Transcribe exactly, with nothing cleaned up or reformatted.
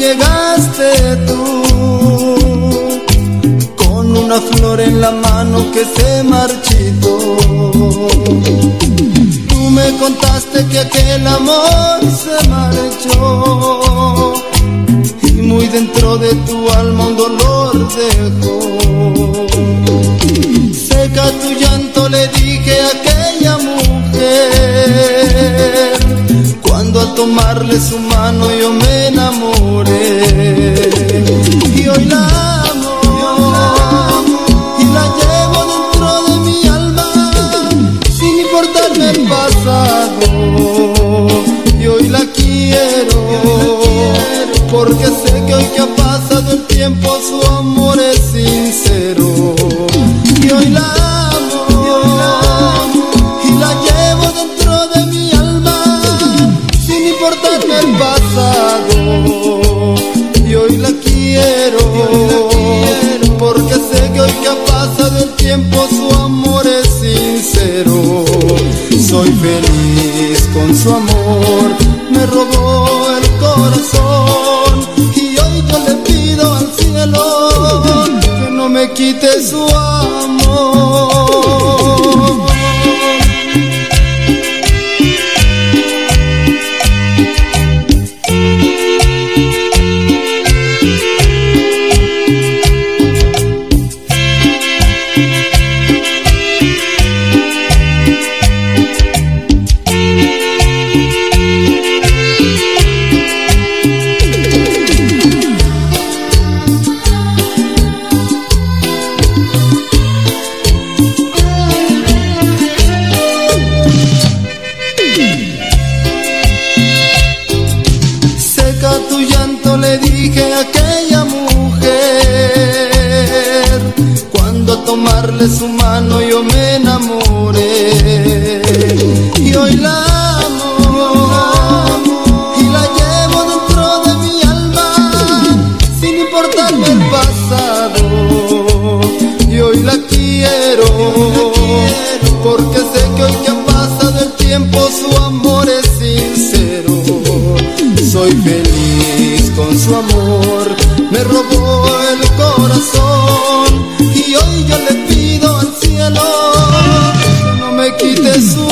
llegaste tú, con una flor en la mano que se marchitó. Tú me contaste que aquel amor se marchó y muy dentro de tu alma un dolor dejó. Seca tu llanto, le dije a aquella mujer, cuando al tomarle su mano yo me enamoré. Y hoy la amo, y la llevo dentro de mi alma, sin importarme el pasado. Y hoy la quiero, porque sé que hoy que ha pasado el tiempo su amor es sincero. Y hoy la amo, y la llevo dentro de mi alma, sin importarme el pasado. Y hoy la quiero, porque sé que hoy que ha pasado el tiempo su amor es sincero. Soy feliz con su amor, me robó el corazón, y hoy yo le pido al cielo que no me quite su amor. Tu llanto, le dije a aquella mujer, cuando a tomarle su mano yo me enamoré. Y hoy la amo, y la llevo dentro de mi alma, sin importarme el pasado. Y hoy la quiero, porque sé que hoy que ha pasado el tiempo su amor es sincero. Soy feliz con su amor, me robó el corazón, y hoy yo le pido al cielo que no me quite su